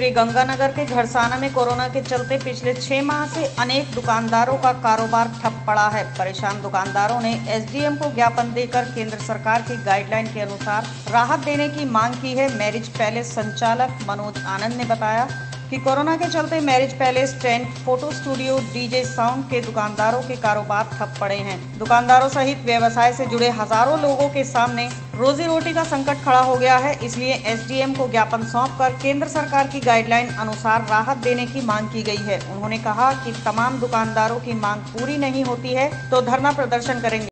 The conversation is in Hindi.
श्रीगंगानगर के घरसाना में कोरोना के चलते पिछले 6 माह से अनेक दुकानदारों का कारोबार ठप पड़ा है। परेशान दुकानदारों ने एसडीएम को ज्ञापन देकर केंद्र सरकार की गाइडलाइन के अनुसार राहत देने की मांग की है। मैरिज पैलेस संचालक मनोज आनंद ने बताया कि कोरोना के चलते marriage palace, tent, photo studio, DJ sound के दुकानदारों के कारोबार ठप पड़े हैं। दुकानदारों सहित व्यवसाय से जुड़े हजारों लोगों के सामने रोजी रोटी का संकट खड़ा हो गया है। इसलिए एसडीएम को ज्ञापन सौंपकर केंद्र सरकार की गाइडलाइन अनुसार राहत देने की मांग की गई है। उन्होंने कहा कि तमाम दुकानदारों की मांग पूरी नहीं होती है तो धरना प्रदर्शन करेंगे।